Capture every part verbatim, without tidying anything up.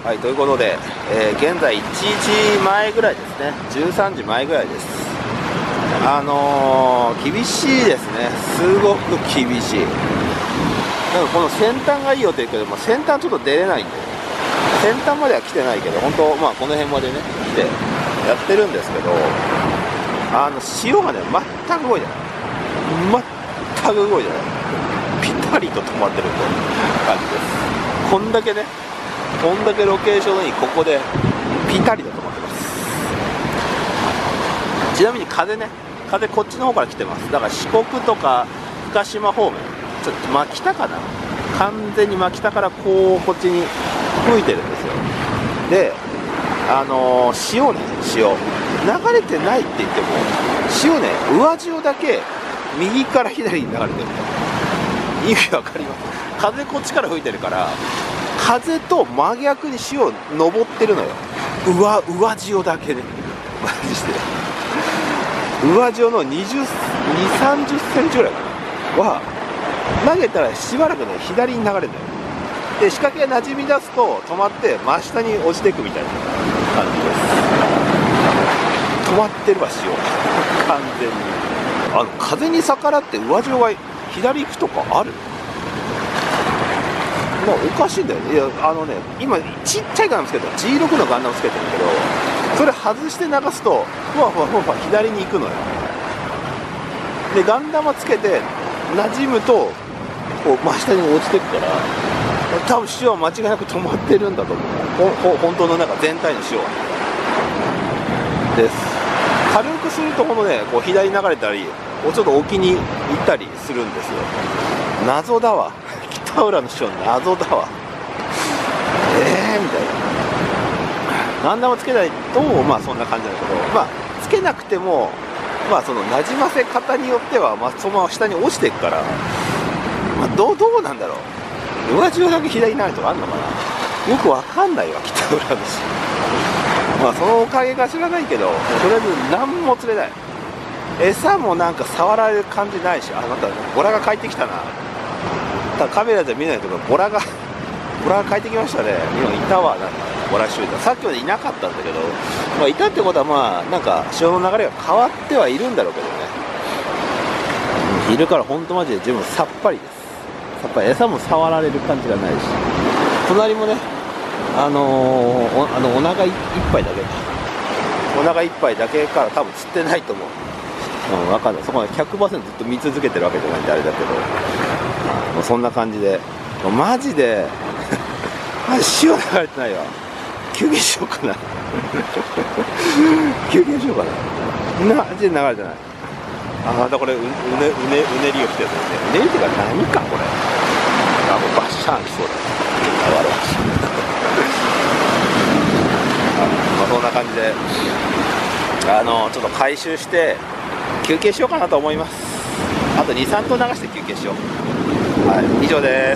はい、ということで、えー、現在いちじまえぐらいですね。じゅうさんじまえぐらいです。あのー、厳しいですね。すごく厳しい。なんかこの先端がいいよって言うけど、まあ、先端ちょっと出れないんで、先端までは来てないけど、本当、まあ、この辺までね、来てやってるんですけど、あの潮がね、全く動いてない。全く動いてない。ピタリと止まってるという感じです。こんだけね、こんだけロケーションにここでピタリと止まってます。ちなみに風ね、風こっちの方から来てます。だから四国とか深島方面、ちょっと真北かな、完全に真北からこうこっちに吹いてるんですよ。で、あのー、潮ね、潮流れてないって言っても、潮ね、上潮だけ右から左に流れてる。意味わかります？風こっちから吹いてるから、風と真逆に潮登ってるのよ。上上潮だけね、マジで上潮のにじゅう、にじゅう、さんじゅっセンチぐらいかなは投げたらしばらくね、左に流れるんだよ。で、仕掛けが馴染み出すと止まって真下に落ちていくみたいな感じです。止まってるわ、潮完全に。あの風に逆らって上潮が左行くとかある？まあおかしいんだよね。いや、あのね、今ちっちゃいガンダムつけてる ジーろく のガンダムつけてるけど、それ外して流すとふわふわふわふわ左に行くのよ。で、ガンダムつけて馴染むとこう真下に落ちてくから、多分潮は間違いなく止まってるんだと思う。ほほ本当のなんか全体の潮はです。軽くするとこのね、こう左に流れたりちょっと沖に行ったりするんですよ。謎だわ、北浦の潮謎だわ。えーみたいな。ガンダムつけないとまあそんな感じなんだけど、まあつけなくてもまあそのなじませ方によっては、まあ、そのまま下に落ちていくから、まあ、どうどうなんだろう。上潮だけ左になるとかあるのかな、よくわかんないわ、北浦の潮。まあそのおかげか知らないけど、とりあえず何も釣れない。餌もなんか触られる感じないし、あ、またボラが帰ってきたな。ただカメラじゃ見ないけど、ボラがボラが帰ってきましたね。今いたわ、なんかボラ集団。さっきまでいなかったんだけど、まあいたってことはまあなんか潮の流れが変わってはいるんだろうけどね。いるから本当マジで自分さっぱりです。さっぱり。餌も触られる感じがないし、隣もね、あのー、お, あのお腹いっぱいだけお腹いっぱいだけから多分釣ってないと思う。うん、分かんない。そこまで ひゃくパーセント ずっと見続けてるわけじゃないんであれだけど、もうそんな感じで、マジでマジ潮流れてないわ。休憩しようかな休憩しようかな。マジで流れてない。あ、またこれうねうねうねりをしてるんですね。うねりっていうか何かこれ。あ、もうバッシャーンきそうだ。あれまあそんな感じで、あのちょっと回収して休憩しようかなと思います。あとに、さんとう流して休憩しよう。はい、以上です。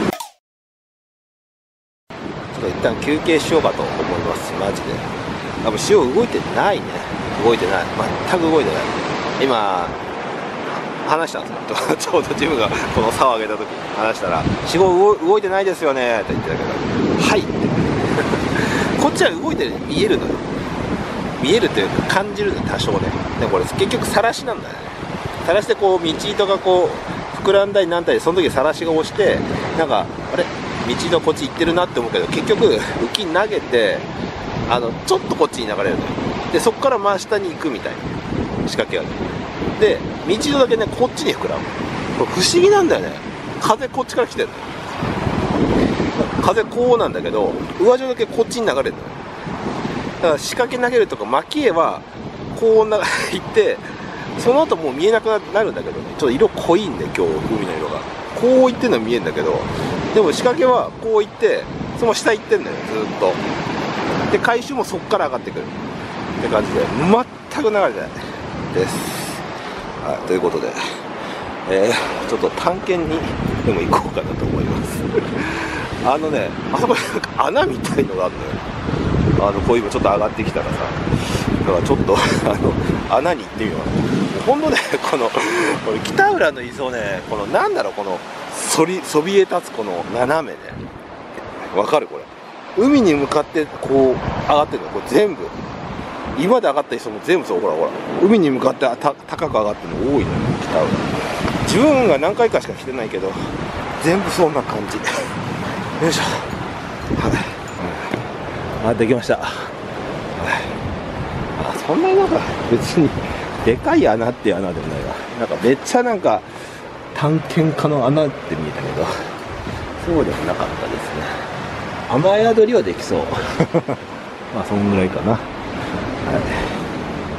ちょっと一旦休憩しようかと思います。マジで多分潮動いてないね。動いてない、全く動いてない。今話したんですよちょうど自分がこの竿を上げた時に話したら「潮動いてないですよね」って言ってたけど「はい」ってこっちは動いてる見えるのよ。見えるというか感じるの多少ね。でもこれ結局さらしなんだよね。さらしてこう道糸がこう膨らんだりなんだり、その時さらしが押してなんかあれ道糸こっち行ってるなって思うけど、結局浮き投げてあのちょっとこっちに流れるのよ。でそこから真下に行くみたいな仕掛けがね。で道糸だけねこっちに膨らむ。これ不思議なんだよね。風こっちから来てるのよ。風こうなんだけど上上だけこっちに流れるのよ。だから仕掛け投げるとか蒔絵はこうな行ってその後もう見えなくなるんだけどね、ちょっと色濃いんで今日海の色がこういってんの見えるんだけど、でも仕掛けはこういってその下行ってんだよずっと。で回収もそこから上がってくるって感じで全く流れてないです。はい、ということで、えー、ちょっと探検にでも行こうかなと思いますあのね、あそこになんか穴みたいのがあるのよ。あのこういうのちょっと上がってきたらさ、だからちょっとあの穴に行ってみよう。ほんとね、このこれ北浦の磯ね、このなんだろう、このそりそびえ立つこの斜めね、わかるこれ。 海に向かってこう上がってるの、これ全部今で上がった人も全部そう、ほらほら海に向かってた高く上がってるの多いのよ、北浦。自分が何回かしか来てないけど全部そんな感じ。よいしょ。はい、うん、あ、できました。はい、あ、そんなになんか別にでかい穴っていう穴でもないわ。なんかめっちゃなんか探検家の穴って見えたけど、そうでもなかったですね。雨宿りはできそう。まあそんぐらいかな。はい、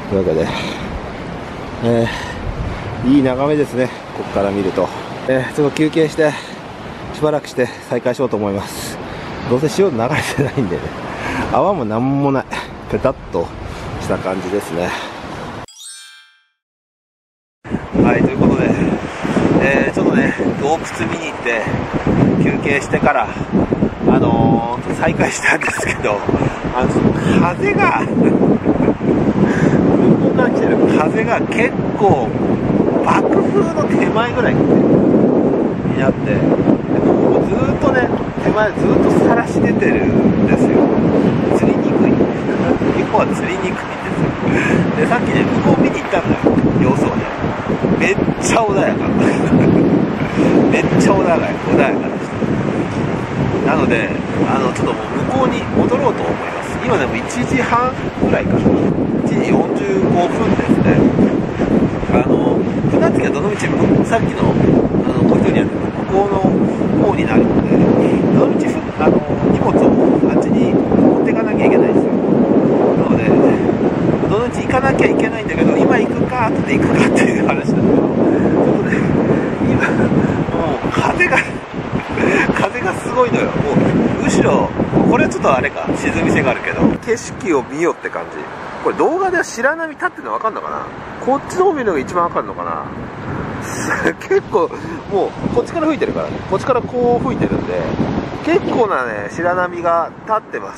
というわけで、えー、いい眺めですね、ここから見ると。えー、ちょっと休憩してしばらくして再開しようと思います。どうせ潮流れてないんでね、泡もなんもない、ペタッとした感じですね。はい、ということで、えー、ちょっとね洞窟見に行って休憩してから、あのー、再開したんですけど、あの風が向こうから来てる風が結構爆風の手前ぐらいになって、でもうずっとね手前ずっとさらし出てるんですよ。釣りにくい結構は釣りにくいんですよ。でさっきね向こう見に行ったんだよ、様子をね。めっちゃ穏やかめっちゃ穏やか穏やかでした。なのであのちょっともう向こうに戻ろうと思います。今でもいちじはんぐらいかな、いちじよんじゅうごふんですね。あの船着きはどのみちさっきのあの小一人やってる向こうの方になるので、どのみちあの荷物をあっちに持っていかなきゃいけないんですよ。なのでどのみち行かなきゃいけないんだけど、今行くか後で行くかっていう話なんだけど、ちょっとね今もう風が風がすごいのよ。もう後ろこれはちょっとあれか、沈み瀬があるけど景色を見よって感じ。これ動画では白波立ってるの分かんのかな。こっちの方見るのが一番分かるのかな。結構もうこっちから吹いてるからね、こっちからこう吹いてるんで結構なね白波が立ってます。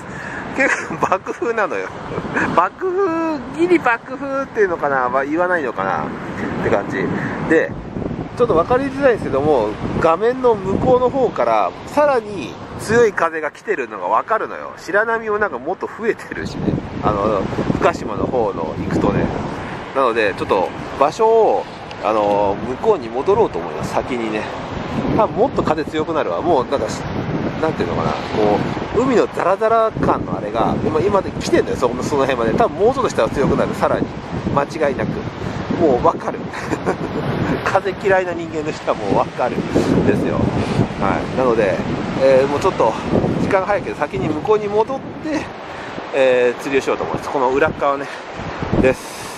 結構爆風なのよ。爆風、ギリ爆風っていうのかな、まあ、言わないのかなって感じで、ちょっと分かりづらいんですけども、画面の向こうの方からさらに強い風が来てるのが分かるのよ。白波もなんかもっと増えてるしね、あの深島の方の行くとね。なのでちょっと場所をあの向こうに戻ろうと思います、先にね。多分もっと風強くなるわ。もうなんかなんていうのかな、こう海のザラザラ感のあれが今今で来てんだよ、そのその辺まで。多分もうちょっとしたら強くなる、さらに間違いなく。もう分かる風嫌いな人間の人はもう分かるんですよ。はい、なので、えー、もうちょっと時間が早いけど先に向こうに戻って、えー、釣りをしようと思います。この裏側ねです。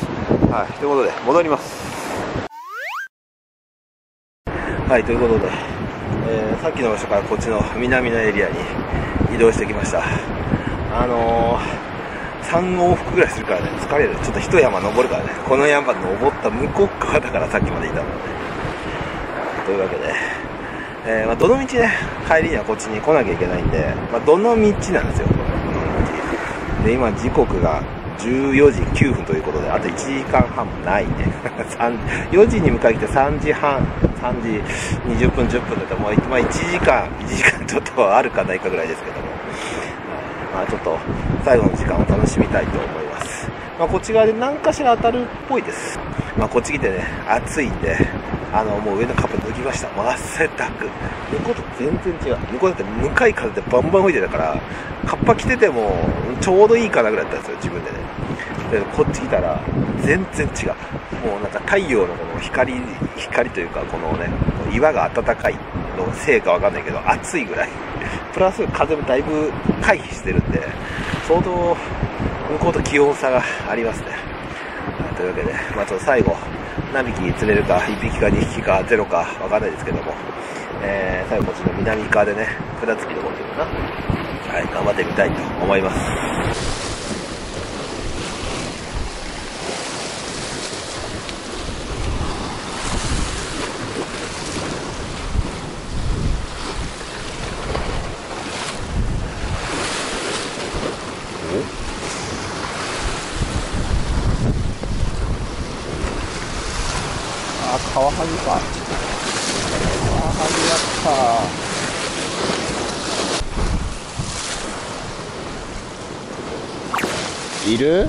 はい、ということで戻ります。はい、ということで、えー、さっきの場所からこっちの南のエリアに移動してきました。あのーさん往復ぐらいするからね、疲れる。ちょっと一山登るからね、この山登った向こう側だからさっきまでいたので、というわけで、えーまあ、どの道ね帰りにはこっちに来なきゃいけないんで、まあ、どの道なんですよ、この道で。今時刻がじゅうよじきゅうふんということで、あといちじかんはんもないねよじに迎え来てさんじはん、さんじにじゅっぷんじゅっぷんだったらもう、まあ、いちじかんいちじかんちょっとあるかないかぐらいですけども、まあ、ちょっと最後の時間を楽しみたいと思います。まあ、こっち側で何かしら当たるっぽいです。まあ、こっち来てね暑いんで、あのもう上のカップ脱ぎました。もう汗だく。向こうと全然違う。向こうだって向かい風でバンバン吹いてたから、カッパ着ててもちょうどいいかなぐらいだったんですよ、自分でね。でこっち来たら全然違う。もうなんか太陽のこの光光というか、このね岩が暖かいのせいかわかんないけど暑いぐらい。プラス風もだいぶ回避してるんで、相当向こうと気温差がありますね。というわけで、まあ、ちょっと最後何匹釣れるか、いっぴきかにひきかゼロかわかんないですけども、えー、最後こっちの南側でね札付きの方っていうかな、はい、頑張ってみたいと思います。カワハギか。カワハギやったいる？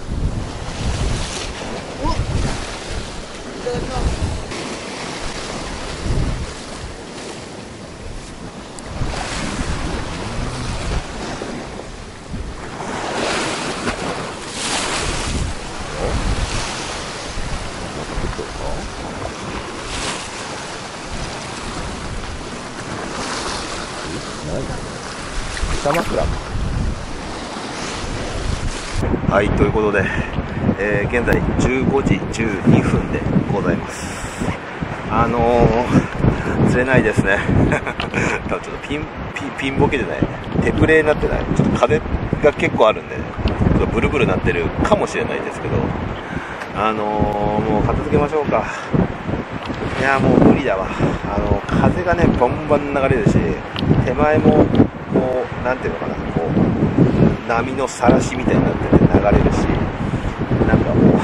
北枕。はい、ということで、えー、現在じゅうごじじゅうにふんでございます。あのー、釣れないですね。ちょっとピン、ピン、ピンボケじゃない、手プレーになってない。ちょっと風が結構あるんで、ちょっとブルブルなってるかもしれないですけど、あのー、もう片付けましょうか。いやーもう無理だわ。あのー、風がね、バンバン流れるし、手前も、こう、なんていうのかな、こう、波のさらしみたいになってて流れるし、なんかも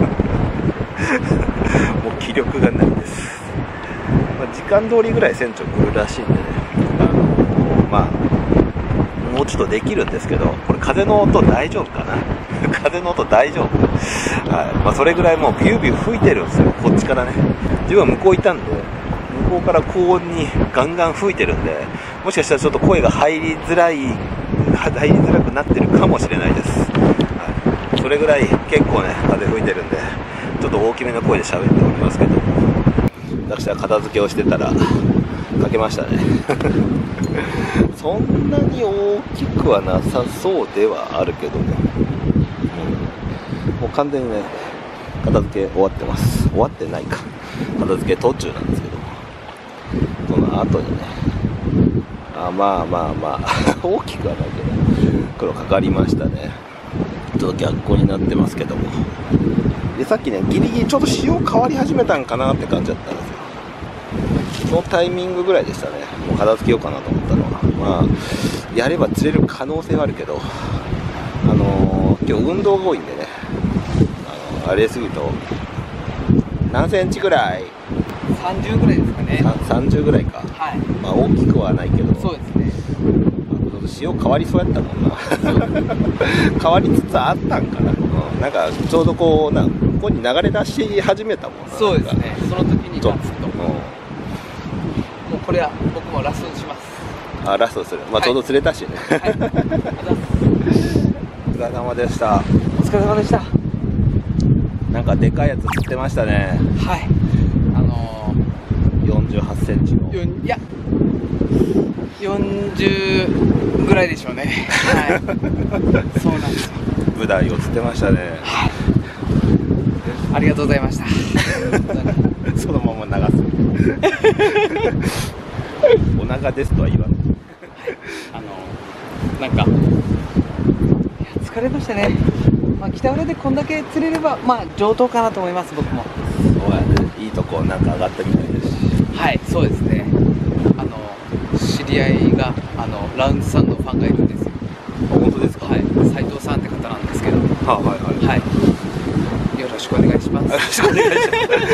う、もう気力がないです。まあ、時間通りぐらい船長来るらしいんでね、あのー、まあ、もうちょっとできるんですけど、これ風の音大丈夫かな風の音大丈夫、はい、まあ、それぐらいもうビュービュー吹いてるんですよ、こっちからね。自分は向こういたんで、向こうから高温にガンガン吹いてるんで、もしかしたらちょっと声が入りづらい、入りづらくなってるかもしれないです。はい、それぐらい結構ね、風吹いてるんで、ちょっと大きめの声で喋っておりますけど、私は片付けをしてたら、かけましたね。そんなに大きくはなさそうではあるけどね。うん、もう完全にね、片付け終わってます。終わってないか。片付け途中なんですけど、その後にね、あまあまあまあ大きくはないけど黒かかりましたね。ちょっと逆光になってますけども、でさっきねギリギリちょっと潮変わり始めたんかなって感じだったんですよ。そのタイミングぐらいでしたね。もう片付けようかなと思ったのは、まあやれば釣れる可能性はあるけど、あのー、今日運動が多いんでね、あのあれすぎると何センチぐらいさんじゅうぐらいですかね。 さんじゅうぐらいか。はい。まあ大きくはないけど。 そうですね。 まあ、潮変わりそうやったもんな。変わりつつあったんかな。うん、なんかちょうどこうなここに流れ出し始めたもんな。 そうですね。その時にガツッと。うん、もうこれは僕もラストにします。 あ、ラストする。まあ、はい、ちょうど釣れたしね。はい。お疲れ様でした。 お疲れ様でした。 なんかでかいやつ釣ってましたね。 はい。あのー、よんじゅうはちセンチの。 いや、よんじゅうぐらいでしょうね。はい。そうなんですよ。 ブダイを釣ってましたね。 はい。ありがとうございました。 そのまま流す。お腹ですとは言わない。 あのー、なんか、いや疲れましたね。まあ、北浦でこんだけ釣れれば、まあ、上等かなと思います、僕も。 そうやね。いいとこなんか上がったみたいですし。 はい、そうですね。あの、知り合いが、あの、ラウンジさんのファンがいるんですよ。 あ、本当ですか？ はい、斉藤さんって方なんですけど。 はあ、はいはい。 はい。よろしくお願いします。よろしくお願いし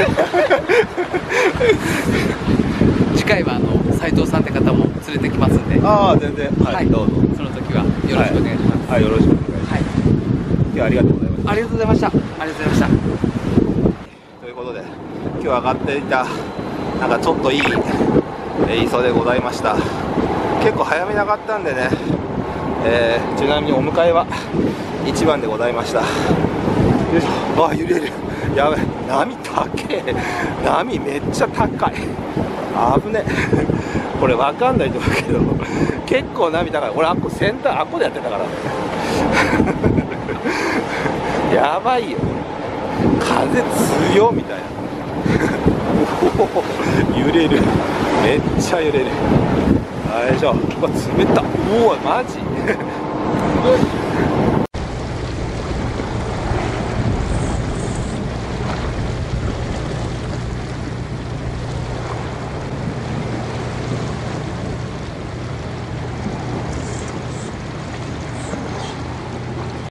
ます。次回は、あの、斉藤さんって方も連れてきますんで。 ああ、全然。はい、はい、どうぞ。 その時は、よろしくお願いします。 はい、はい、よろしくお願いします。はい。今日はありがとうございました。 ありがとうございました。ありがとうございました。 ということで、今日上がっていた、なんかちょっといい、えー、磯でございました。結構早めに上がったんでね、えー、ちなみにお迎えはいちばんでございました。よいしょ。あ、揺れる。やばい。波高え。波めっちゃ高い。危ね。これわかんないと思うけど、結構波高い。俺、あっこセンター、あっこでやってたからね。やばいよ、これ。風強みたいな。揺れる。めっちゃ揺れる。よいしょ。うわ、冷た。おお、マジ